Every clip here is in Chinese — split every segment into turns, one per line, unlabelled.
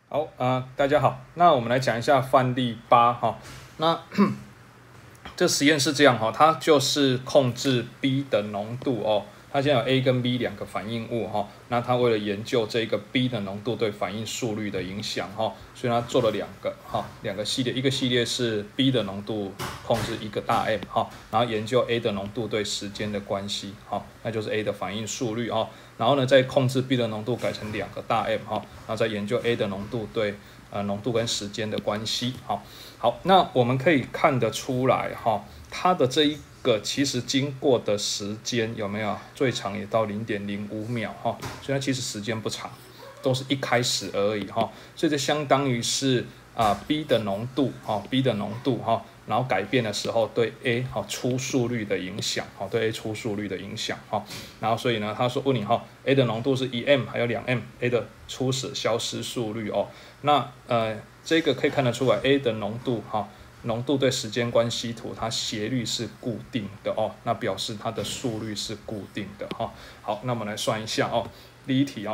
好大家好，那我们来讲一下范例8哈。那这实验是这样哈，它就是控制 B 的浓度哦。它现在有 A 跟 B 两个反应物哈，那它为了研究这个 B 的浓度对反应速率的影响哈，所以它做了两个系列，一个系列是 B 的浓度控制一个大 M 哈，然后研究 A 的浓度对时间的关系哈，那就是 A 的反应速率哈，然后呢再控制 B 的浓度改成两个大 M 哈，然后再研究 A 的浓度对浓度跟时间的关系哈。好，那我们可以看得出来哈，它的这一个其实经过的时间有没有最长也到0.05秒哈，所以它其实时间不长，都是一开始而已哈，所以这相当于是B 的浓度，B 的浓度然后改变的时候对 A 初速率的影响，对 A 初速率的影响然后所以呢，他说问你A 的浓度是1M 还有2M，A 的初始消失速率那这个可以看得出来 A 的浓度浓度对时间关系图，它斜率是固定的那表示它的速率是固定的好，那我们来算一下第一题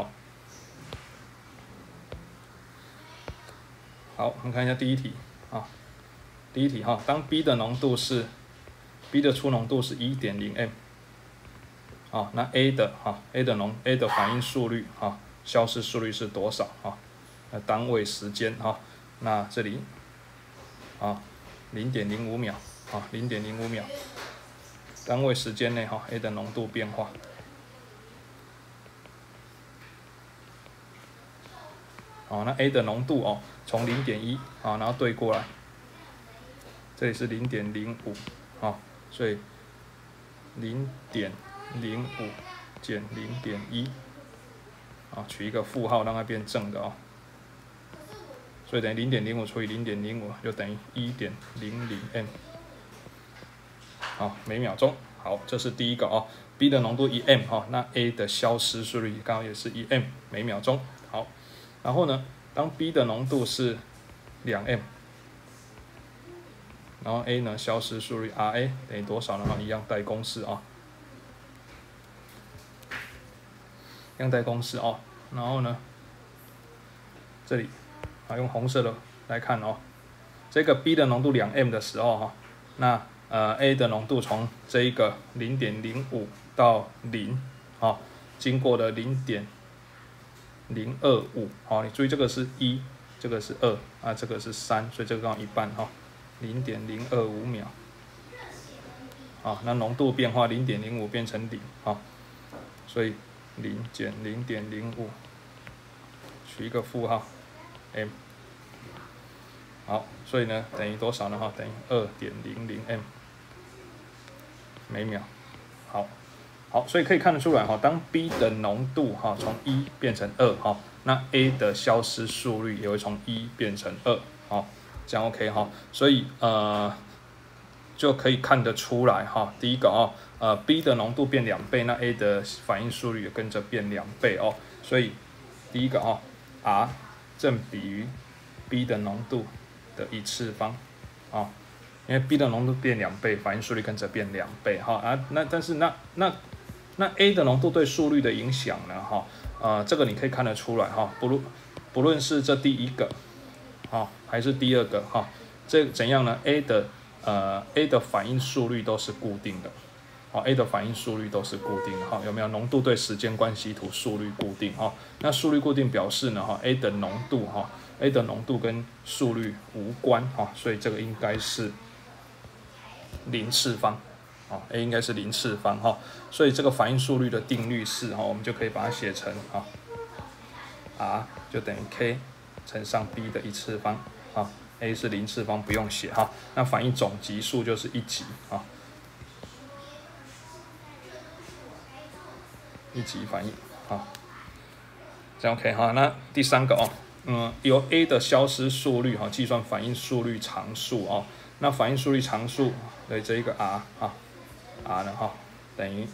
好，我们看一下第一题第一题当 B 的浓度是 B 的初浓度是 1.0M 那 A 的反应速率消失速率是多少那单位时间那这里0.05秒0.05秒，单位时间内A 的浓度变化。那 A 的浓度从0.1然后对过来，这里是0.05所以0.05减0.1取一个负号让它变正的所以等于0.05除以0.05就等于1.00M 每秒钟。好，这是第一个B 的浓度1M 那 A 的消失速率刚好也是1M 每秒钟。好，然后呢，当 B 的浓度是2M， 然后 A 呢消失速率 RA 等于多少呢？一样带公式一样带公式然后呢，这里用红色的来看这个 B 的浓度2M 的时候那A 的浓度从这一个0.05到0经过了0.025你注意这个是1，这个是2这个是3，所以这个刚好一半0.025秒那浓度变化0.05变成0所以0减0.05取一个负号 M 好，所以呢等于多少呢等于2.00M 每秒。好，所以可以看得出来当 B 的浓度从1变成2那 A 的消失速率也会从1变成2这样 OK 所以就可以看得出来第一个B 的浓度变2倍，那 A 的反应速率也跟着变2倍所以第一个R 正比于 B 的浓度的1次方因为 B 的浓度变2倍，反应速率跟着变2倍但是那 A 的浓度对速率的影响呢这个你可以看得出来不论是这第一个还是第二个这怎样呢 A 的反应速率都是固定的A 的反应速率都是固定的有没有？浓度对时间关系图速率固定那速率固定表示呢A 的浓度跟速率无关所以这个应该是0次方A 应该是0次方所以这个反应速率的定律式我们就可以把它写成R 就等于 K 乘上 B 的1次方A 是0次方不用写那反应总级数就是1级1级反应这样 OK 那第三个由 A 的消失速率计算反应速率常数那反应速率常数的这一个 R 呢等于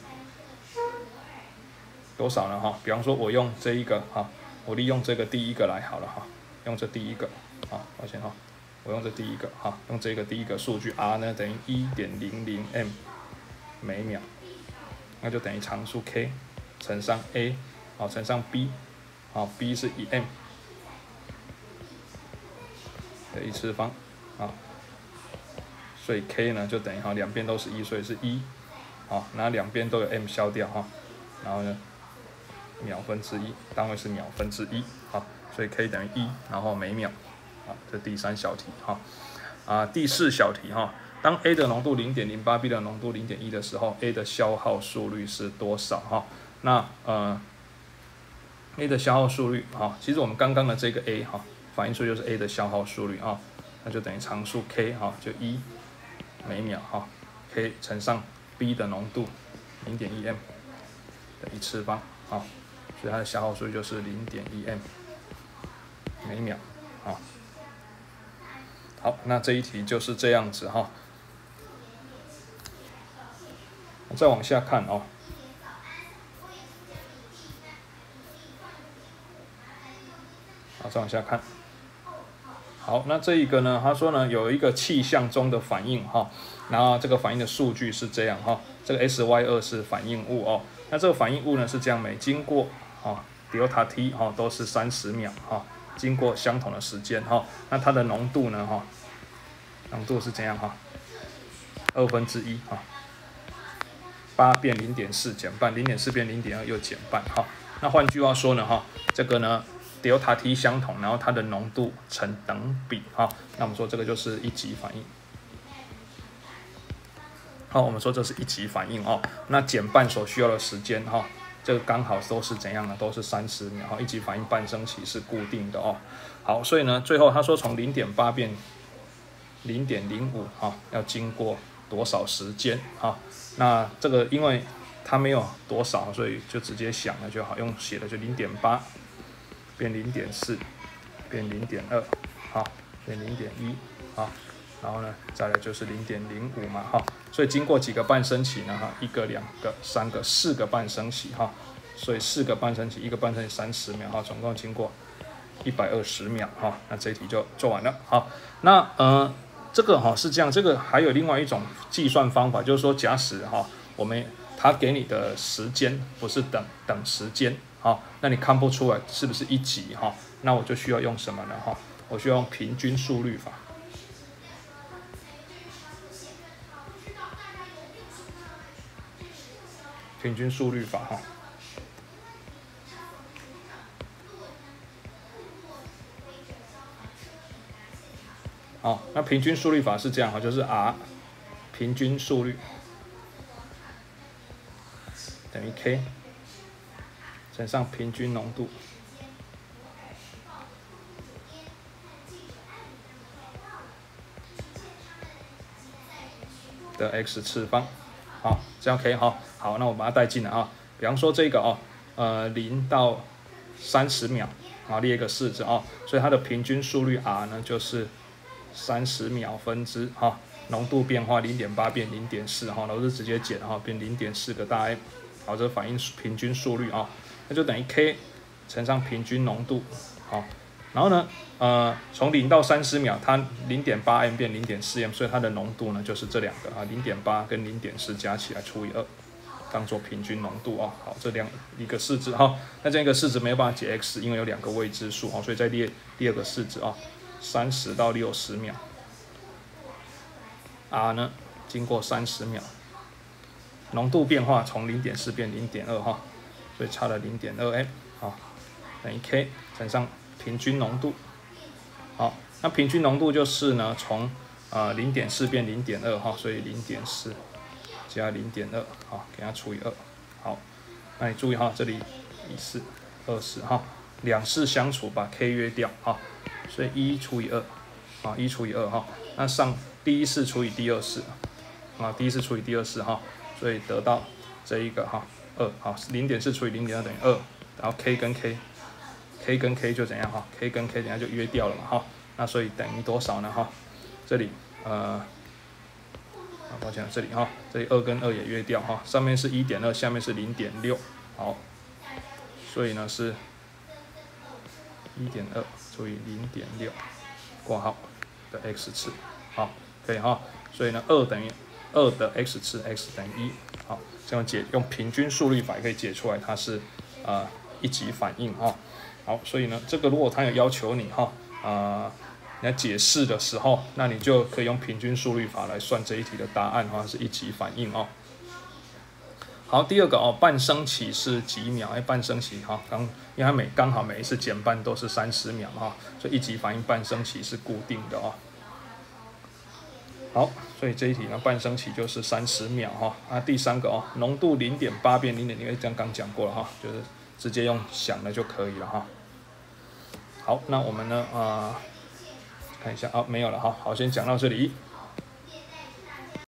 多少呢比方说我用这一个我利用这个第一个来好了用这第一个抱歉我用这第一个用这个第一个数据 R 呢等于 1.00M 每秒，那就等于常数 K 乘上 A乘上 B B 是1M 的一次方，啊，所以 k 呢就等于两边都是1，所以是1，好，然后两边都有 m 消掉然后呢秒分之1，单位是秒分之1，好，所以 k 等于1，然后每秒，好，这第3小题第4小题当 A 的浓度0.08，B 的浓度0.1的时候 ，A 的消耗速率是多少那A 的消耗速率其实我们刚刚的这个 A 反映出就是 A 的消耗速率那就等于常数 K 就1每秒K 乘上 B 的浓度0.1 m 的一次方所以它的消耗速率就是0.1 m 每秒好，那这一题就是这样子再往下看好，再往下看。好，那这一个呢？他说呢，有一个气象中的反应然后这个反应的数据是这样这个 SY2 是反应物那这个反应物呢是这样，每经过delta t 都是30秒经过相同的时间那它的浓度呢浓度是怎样1/28变0.4减半，0.4变0.2又减半那换句话说呢这个呢 delta t 相同，然后它的浓度成等比那我们说这个就是一级反应。好，我们说这是一级反应那减半所需要的时间这个刚好都是怎样呢？都是30秒一级反应半升起是固定的好，所以呢，最后他说从0.8变0.05要经过多少时间那这个因为它没有多少，所以就直接想了就好，用写的就0.8变0.4变0.2变0.1然后呢再来就是0.05嘛所以经过几个半升起呢1个、2个、3个、4个半升起所以4个半升起，1个半升起30秒总共经过120秒那这一题就做完了那这个是这样，这个还有另外一种计算方法，就是说假使他给你的时间不是等时间那你看不出来是不是一级那我就需要用什么呢我需要用平均速率法。平均速率法那平均速率法是这样就是 R 平均速率等于 K 乘上平均浓度的 x 次方这样 OK 好，那我把它带进来比方说这个0到30秒列一个式子所以它的平均速率 R 呢就是30秒分之浓度变化0.8变0.4然后是直接减变0.4个大 M 好，这反应平均速率那就等于 K 乘上平均浓度然后呢从0到30秒它0.8 m 变0.4 m 所以它的浓度呢就是这两个0.8跟0.4加起来除以2当做平均浓度好，这一个式子那这样一个式子没有办法解 x， 因为有2个未知数所以再列第二个式子30到60秒 R 呢经过30秒浓度变化从0.4变0.2所以差了0.2 m 等于 K 乘上平均浓度那平均浓度就是呢从0.4变0.2所以0.4加0.2给它除以2好，那你注意这里14、20两式相除把 K 约掉所以1除以21除以2那第一式除以第二式第一式除以第二式所以得到这一个20.4除以0.2等于2，然后 K 跟 K 跟 K 就怎样K 跟 K 等下就约掉了嘛那所以等于多少呢这里抱歉这里这里2跟2也约掉上面是 1.2 下面是 0.6 好，所以呢是 1.2 除以 0.6 括号的 x 次可以所以呢2等于2的 x 次 x 等于1这样用平均速率法也可以解出来它是一级反应好，所以呢这个如果它有要求你你在解释的时候，那你就可以用平均速率法来算这一题的答案哈，是一级反应哦。好，第二个哦，半升起是几秒？半升起哈，因为它刚好每一次减半都是30秒哈，所以一级反应半升起是固定的哦。好，所以这一题呢，半升起就是30秒哈。第三个哦，浓度0.8变0.0，这样刚讲过了哈，就是直接用想的就可以了哈。好，那我们呢看一下没有了哈。好，先讲到这里。